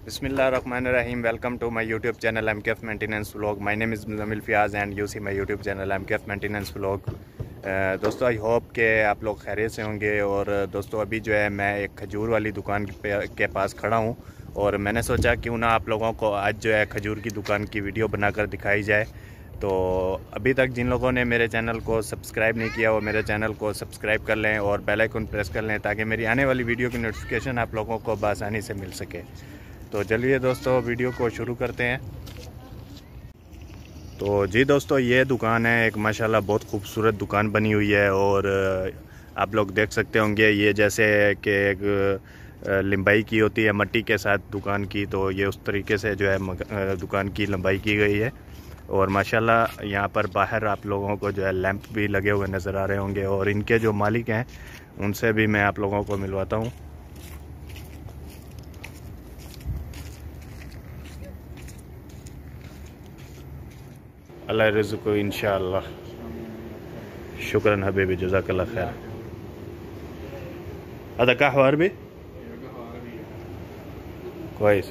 Bismillahirrahmanirrahim. Welcome to my YouTube channel MKF Maintenance Vlog. My name is Muzammil Fiaz and you see my YouTube channel MKF Maintenance Vlog. दोस्तों I hope के आप लोग खैरियत से होंगे। और दोस्तों अभी जो है मैं एक खजूर वाली दुकान के पास खड़ा हूँ और मैंने सोचा क्यों ना आप लोगों को आज जो है खजूर की दुकान की वीडियो बनाकर दिखाई जाए। तो अभी तक जिन लोगों ने मेरे चैनल को सब्सक्राइब नहीं किया वो मेरे चैनल को सब्सक्राइब कर लें और बेल आइकन प्रेस कर लें ताकि मेरी आने वाली वीडियो की नोटिफिकेशन आप लोगों को बआसानी से मिल सके। तो चलिए दोस्तों वीडियो को शुरू करते हैं। तो जी दोस्तों ये दुकान है एक माशाल्लाह बहुत खूबसूरत दुकान बनी हुई है और आप लोग देख सकते होंगे ये जैसे कि एक लंबाई की होती है मट्टी के साथ दुकान की, तो ये उस तरीके से जो है दुकान की लंबाई की गई है। और माशाल्लाह यहाँ पर बाहर आप लोगों को जो है लैंप भी लगे हुए नज़र आ रहे होंगे और इनके जो मालिक हैं उनसे भी मैं आप लोगों को मिलवाता हूँ। अल्लाह रिज़्क़ इंशाअल्लाह। शुक्रन हबीबी जज़ाकल्लाह खैर। هذا قهوة عربي كويس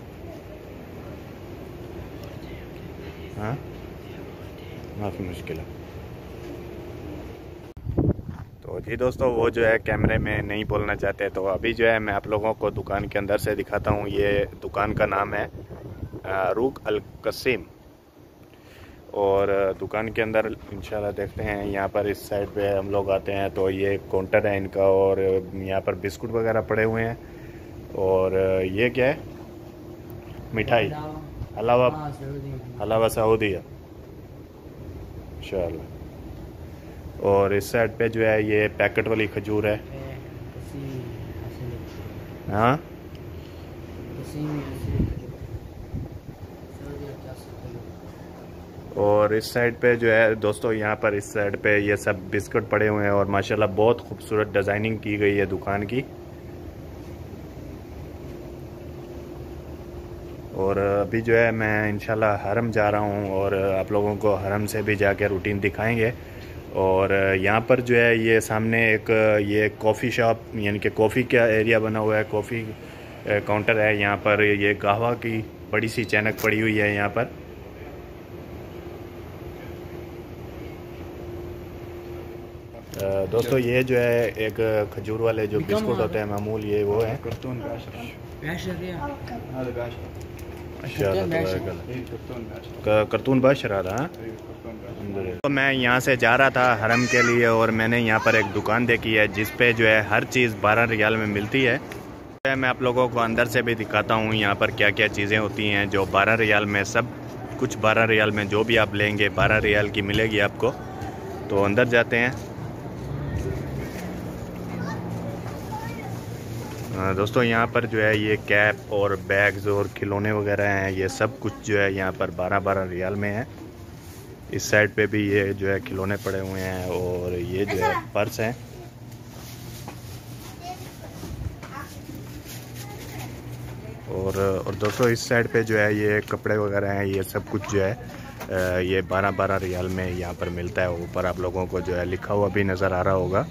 हाँ माफ़ी मुश्किल। तो जी दोस्तों वो जो है कैमरे में नहीं बोलना चाहते, तो अभी जो है मैं आप लोगों को दुकान के अंदर से दिखाता हूँ। ये दुकान का नाम है रूक अल कसीम और दुकान के अंदर इंशाल्लाह देखते हैं। यहाँ पर इस साइड पे हम लोग आते हैं तो ये काउंटर है इनका और यहाँ पर बिस्कुट वगैरह पड़े हुए हैं। और ये क्या है? मिठाई हलावा सऊदी है इंशाल्लाह। और इस साइड पे जो है ये पैकेट वाली खजूर है। हाँ और इस साइड पे जो है दोस्तों यहाँ पर इस साइड पे ये सब बिस्कुट पड़े हुए हैं और माशाल्लाह बहुत खूबसूरत डिज़ाइनिंग की गई है दुकान की। और अभी जो है मैं इंशाल्लाह हरम जा रहा हूँ और आप लोगों को हरम से भी जाके रूटीन दिखाएंगे। और यहाँ पर जो है ये सामने एक ये कॉफ़ी शॉप यानी कि कॉफ़ी का एरिया बना हुआ है, कॉफ़ी काउंटर है। यहाँ पर ये कहवा की बड़ी सी चैनक पड़ी हुई है यहाँ पर। दोस्तों ये जो है एक खजूर वाले जो बिस्कुट होते हैं मामूल ये वो है करतून बाशरा था। तो मैं यहाँ से जा रहा था हरम के लिए और मैंने यहाँ पर एक दुकान देखी है जिस पे जो है हर चीज़ 12 रियाल में मिलती है। मैं आप लोगों को अंदर से भी दिखाता हूँ यहाँ पर क्या क्या चीज़ें होती हैं जो 12 रियाल में, सब कुछ 12 रियाल में जो भी आप लेंगे 12 रियाल की मिलेगी आपको। तो अंदर जाते हैं। दोस्तों यहाँ पर जो है ये कैप और बैग्स और खिलौने वगैरह हैं, ये सब कुछ जो है यहाँ पर 12-12 रियाल में है। इस साइड पे भी ये जो है खिलौने पड़े हुए हैं और ये जो है पर्स हैं। और दोस्तों इस साइड पे जो है ये कपड़े वगैरह हैं, ये सब कुछ जो है ये 12-12 रियाल में यहाँ पर मिलता है। ऊपर आप लोगों को जो है लिखा हुआ भी नज़र आ रहा होगा।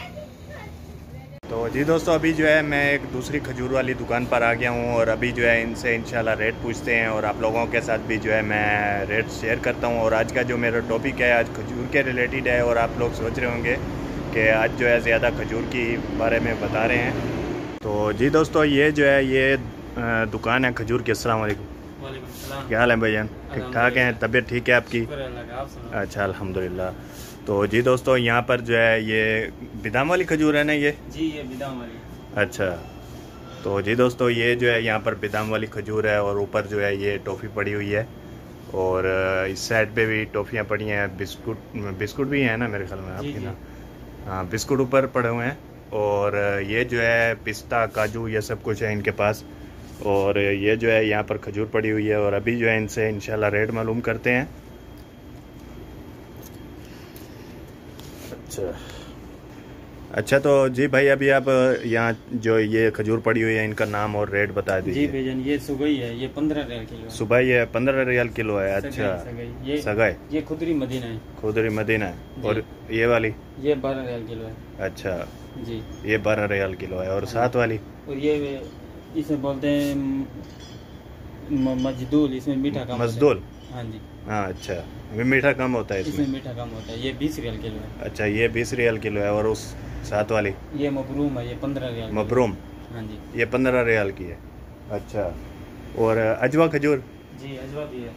तो जी दोस्तों अभी जो है मैं एक दूसरी खजूर वाली दुकान पर आ गया हूँ और अभी जो है इनसे इंशाल्लाह रेट पूछते हैं और आप लोगों के साथ भी जो है मैं रेट शेयर करता हूँ। और आज का जो मेरा टॉपिक है आज खजूर के रिलेटेड है और आप लोग सोच रहे होंगे कि आज जो है ज़्यादा खजूर की बारे में बता रहे हैं। तो जी दोस्तों ये जो है ये दुकान है खजूर की। अस्सलाम वालेकुम, क्या हाल है भाईजान? ठीक ठाक हैं? तबीयत ठीक है आपकी? अच्छा अल्हम्दुलिल्लाह। तो जी दोस्तों यहाँ पर जो है ये बिदाम वाली खजूर है ना? ये जी ये बिदाम वाली। अच्छा तो जी दोस्तों ये जो है यहाँ पर बिदाम वाली खजूर है और ऊपर जो है ये टॉफ़ी पड़ी हुई है और इस साइड पे भी टॉफ़ियाँ पड़ी हैं। बिस्कुट भी हैं ना मेरे ख्याल में आपकी ना? हाँ बिस्कुट ऊपर पड़े हुए हैं। और ये जो है पिस्ता काजू ये सब कुछ है इनके पास। और ये जो है यहाँ पर खजूर पड़ी हुई है और अभी जो है इनसे इंशाल्लाह रेट मालूम करते हैं। अच्छा तो जी भाई अभी आप यहाँ जो ये खजूर पड़ी हुई है इनका नाम और रेट बता दीजिए। जी भाईजान ये सुबई है, ये 15 रियाल किलो है। सुबह ये 15 रियाल किलो है। अच्छा ये सगाई ये खुदरी मदीना है। खुदरी मदीना है। और ये वाली ये 12 रियाल किलो है। अच्छा जी ये 12 रियाल किलो है। और साथ वाली और ये इसे बोलते हैं मजदूल, इसमें मीठा कम मजदूल। होता है। हाँ जी। हाँ अच्छा, अभी मीठा कम होता है इसमें मीठा कम होता है। ये 20 रियल किलो है। अच्छा, ये 20 रियल किलो है। और उस साथ वाली ये मबरूम है, ये 15 रियल। मबरूम। हाँ जी, ये 15 रियल की है। अच्छा, और अजवा खजूर? जी अजवा भी है।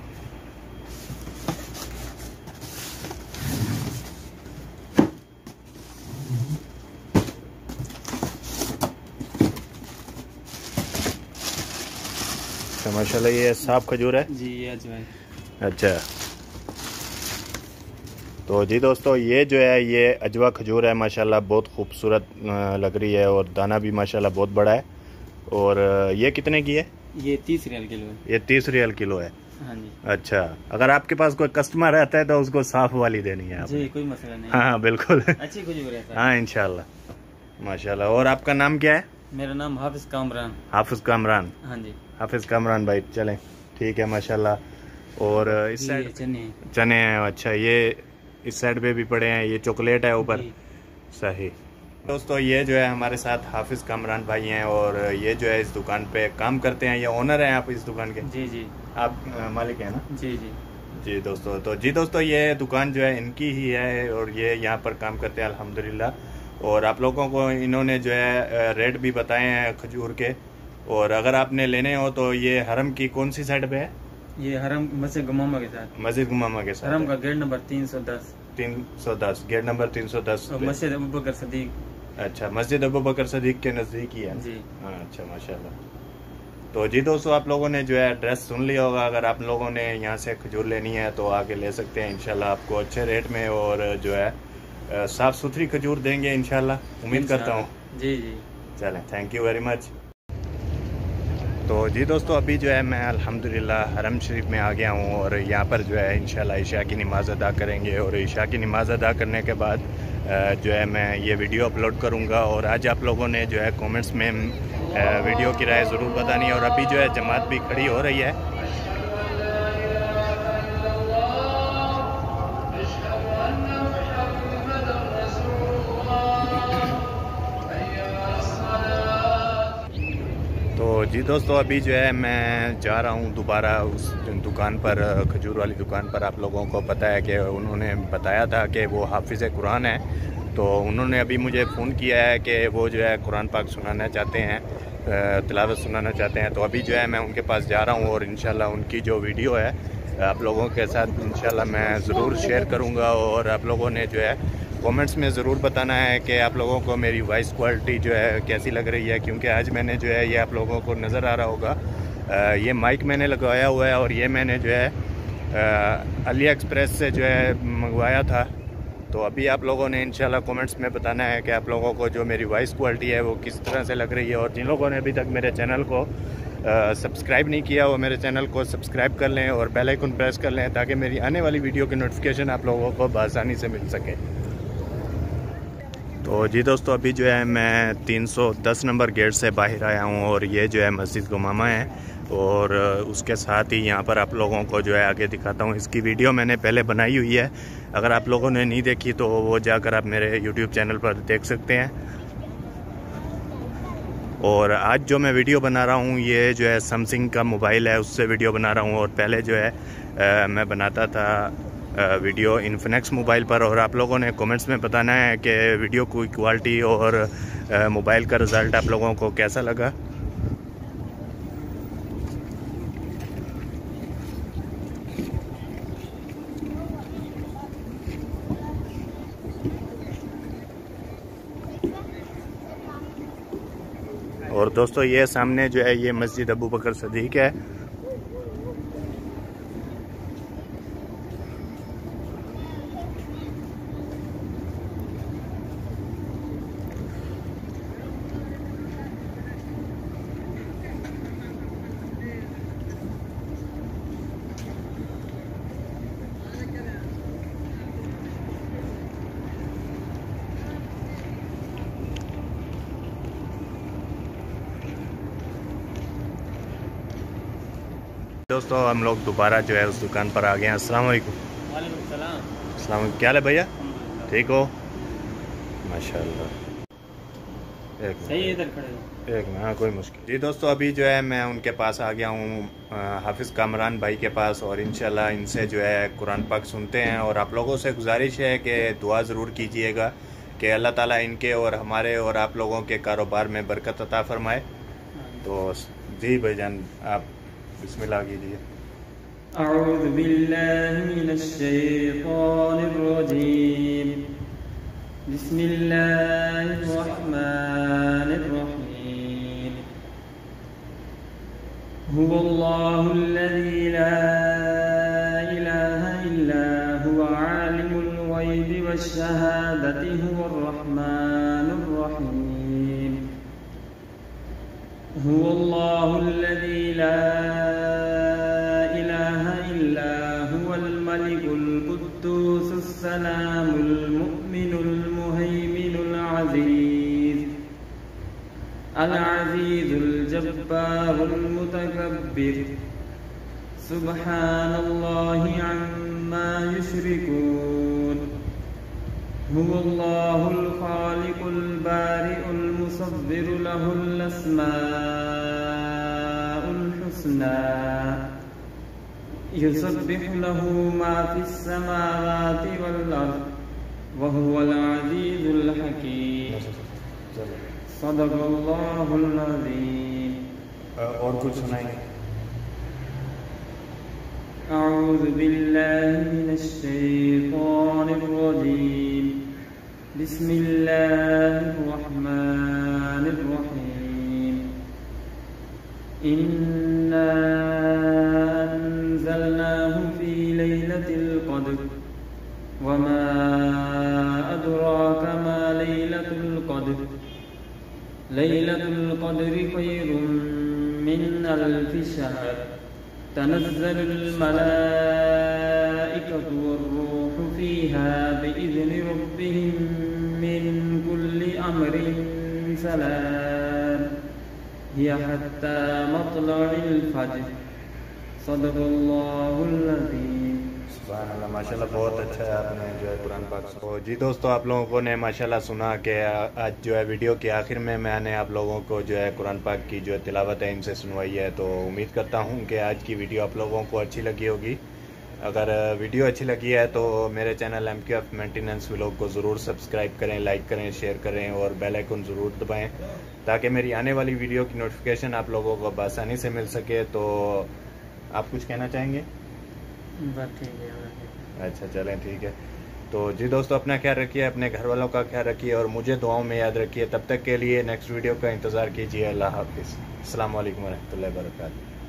माशाल्लाह, ये साफ खजूर है जी, ये अजवा है। अच्छा, तो जी दोस्तों, ये जो है ये अजवा खजूर है। माशाल्लाह बहुत खूबसूरत लग रही है और दाना भी माशाल्लाह बहुत बड़ा है। और ये कितने की है? ये 30 रियल किलो है। ये 30 रियल किलो है। हाँ जी। अच्छा, अगर आपके पास कोई कस्टमर रहता है तो उसको साफ वाली देनी है जी, कोई मसला नहीं। हाँ बिल्कुल। अच्छी खजूर है। हाँ इंशाल्लाह। माशाल्लाह। और आपका नाम क्या है? मेरा नाम हाफिज कामरान। हाफिज कामरान। हाँ जी, हाफिज कामरान भाई, चलें ठीक है माशाल्लाह। और इस साइड चने हैं। अच्छा, ये इस साइड पे भी पड़े हैं। ये चॉकलेट है ऊपर। सही। दोस्तों, ये जो है हमारे साथ हाफिज कामरान भाई हैं और ये जो है इस दुकान पे काम करते हैं। ये ओनर हैं आप इस दुकान के? जी जी। आप मालिक हैं ना? जी जी जी दोस्तों, तो जी दोस्तों, ये दुकान जो है इनकी ही है और ये यहाँ पर काम करते हैं अल्हम्दुलिल्लाह। और आप लोगों को इन्होंने जो है रेट भी बताए हैं खजूर के। और अगर आपने लेने हो तो ये हरम की कौन सी साइड पे है? ये हरम मस्जिद गुमामा के साथ। मस्जिद गुमामा के साथ। हरम का गेट नंबर 310। 310, gate number 310। मस्जिद अबू बकर सदीक। अच्छा, मस्जिद अबू बकर सदीक के नज़दीक ही है जी। हाँ अच्छा, माशाल्लाह। तो जी दोस्तों, आप लोगों ने जो है एड्रेस सुन लिया होगा। अगर आप लोगों ने यहाँ से खजूर लेनी है तो आके ले सकते हैं इंशाल्लाह, आपको अच्छे रेट में और जो है साफ़ सुथरी खजूर देंगे इंशाल्लाह, उम्मीद करता हूँ। जी जी, चलें, थैंक यू वेरी मच। तो जी दोस्तों, अभी जो है मैं अल्हम्दुलिल्लाह हरम शरीफ में आ गया हूँ और यहाँ पर जो है इंशाल्लाह इशा की नमाज़ अदा करेंगे। और इशा की नमाज़ अदा करने के बाद जो है मैं ये वीडियो अपलोड करूँगा। और आज आप लोगों ने जो है कमेंट्स में वीडियो की राय ज़रूर बतानी है। और अभी जो है जमात भी खड़ी हो रही है। तो जी दोस्तों, अभी जो है मैं जा रहा हूँ दोबारा उस दुकान पर, खजूर वाली दुकान पर। आप लोगों को पता है कि उन्होंने बताया था कि वो हाफिज़ कुरान है, तो उन्होंने अभी मुझे फ़ोन किया है कि वो जो है कुरान पाक सुनाना चाहते हैं, तिलावत सुनाना चाहते हैं। तो अभी जो है मैं उनके पास जा रहा हूँ और इंशाल्लाह उनकी जो वीडियो है आप लोगों के साथ इंशाल्लाह मैं ज़रूर शेयर करूँगा। और आप लोगों ने जो है कमेंट्स में ज़रूर बताना है कि आप लोगों को मेरी वॉइस क्वालिटी जो है कैसी लग रही है। क्योंकि आज मैंने जो है ये आप लोगों को नज़र आ रहा होगा, ये माइक मैंने लगवाया हुआ है और ये मैंने जो है अली एक्सप्रेस से जो है मंगवाया था। तो अभी आप लोगों ने इंशाल्लाह कमेंट्स में बताना है कि आप लोगों को जो मेरी वॉइस क्वालिटी है वो किस तरह से लग रही है। और जिन लोगों ने अभी तक मेरे चैनल को सब्सक्राइब नहीं किया वो मेरे चैनल को सब्सक्राइब कर लें और बेल आइकन प्रेस कर लें ताकि मेरी आने वाली वीडियो की नोटिफिकेशन आप लोगों को बआसानी से मिल सके। तो जी दोस्तों, अभी जो है मैं 310 नंबर गेट से बाहर आया हूँ और ये जो है मस्जिद गुमामा है। और उसके साथ ही यहाँ पर आप लोगों को जो है आगे दिखाता हूँ। इसकी वीडियो मैंने पहले बनाई हुई है, अगर आप लोगों ने नहीं देखी तो वो जाकर आप मेरे YouTube चैनल पर देख सकते हैं। और आज जो मैं वीडियो बना रहा हूँ ये जो है सैमसंग का मोबाइल है, उससे वीडियो बना रहा हूँ। और पहले जो है मैं बनाता था वीडियो इन्फिनिक्स मोबाइल पर। और आप लोगों ने कमेंट्स में बताना है कि वीडियो की क्वालिटी और मोबाइल का रिज़ल्ट आप लोगों को कैसा लगा। और दोस्तों, ये सामने जो है ये मस्जिद अबू बकर सदीक है। दोस्तों, हम लोग दोबारा जो है उस दुकान पर आ गए हैं। अस्सलाम वालेकुम। वालेकुम सलाम। अस्सलाम, क्या हाल है भैया? ठीक हो? माशाल्लाह। सही है, इधर खड़े हो। एक में, हाँ कोई मुश्किल। जी दोस्तों, अभी जो है मैं उनके पास आ गया हूँ, हाफिज़ कामरान भाई के पास, और इंशाल्लाह इनसे जो है कुरान पाक सुनते हैं। और आप लोगों से गुजारिश है कि दुआ ज़रूर कीजिएगा कि अल्लाह ताला इनके और हमारे और आप लोगों के कारोबार में बरकत अता फरमाए। तो जी भाईजान, आप बिस्मिल्लाह कीजिए। अऊज़ु बिल्लाहि मिनश शैतानिर रजीम। बिस्मिल्लाहिर रहमानिर रहीम। हुवल्लाहुल्लज़ी ला इलाहा इल्ला हुवा आलिमुल ग़ैबि वश्शहादति हुवर रहमानुर रहीम। हुवल्लाहुल्लज़ी ला इलाहा इल्ला हुवल मलिकुल कुद्दूसुस सलामुल मुअ्मिनुल मुहैमिनुल अज़ीज़ुल जब्बारुल मुतकब्बिर। सुब्हानल्लाहि अम्मा युश्रिकून। हुवल्लाहुल खालिकुल बारिउल मुसव्विरु लहुल अस्माउल हुस्ना। युसब्बिहु लहू मा फिस समावाति वल अर्द व हुवल अज़ीज़ुल हकीम। सदक़ल्लाहुल अज़ीम। और कुछ सुनाइए। अऊज़ु बिल्लाहि मिनश शैतानिर रजीम। बिस्मिल्लाहिर रहमानिर रहीम। इन्ना अंज़लनाहु फी लैलतिल क़द्र वमा अदराका मा लैलतुल क़द्र। लैलतुल क़द्रि खैरुम मिन अल्फि शहर। तनज़्ज़लुल मलाइकतु वर्रूहु फ़ीहा बिइज़्नि रब्बिहिम मिन कुल्लि अम्रिन सलाम हिय हत्ता मत्लइल फज्र। सदक़ल्लाहुल अज़ीम। सुभानअल्लाह, माशाल्लाह, बहुत अच्छा है आपने जो है कुरान पाक। तो जी दोस्तों, आप लोगों को ने माशाल्लाह सुना कि आज जो है वीडियो के आखिर में मैंने आप लोगों को जो है कुरान पाक की जो है तिलावत है इनसे सुनवाई है। तो उम्मीद करता हूँ कि आज की वीडियो आप लोगों को अच्छी लगी होगी। अगर वीडियो अच्छी लगी है तो मेरे चैनल MKF मेंटेनेंस व्लॉग को ज़रूर सब्सक्राइब करें, लाइक करें, शेयर करें और बेल आइकन ज़रूर दबाएँ ताकि मेरी आने वाली वीडियो की नोटिफिकेशन आप लोगों को आसानी से मिल सके। तो आप कुछ कहना चाहेंगे? बस ठीक है। अच्छा, चलें, ठीक है। तो जी दोस्तों, अपना ख्याल रखिए, अपने घर वालों का ख्याल रखिए और मुझे दुआओं में याद रखिए। तब तक के लिए नेक्स्ट वीडियो का इंतज़ार कीजिए। अल्लाह हाफिज़। अस्सलाम वालेकुम रहमतुल्लाहि व बरकातहू।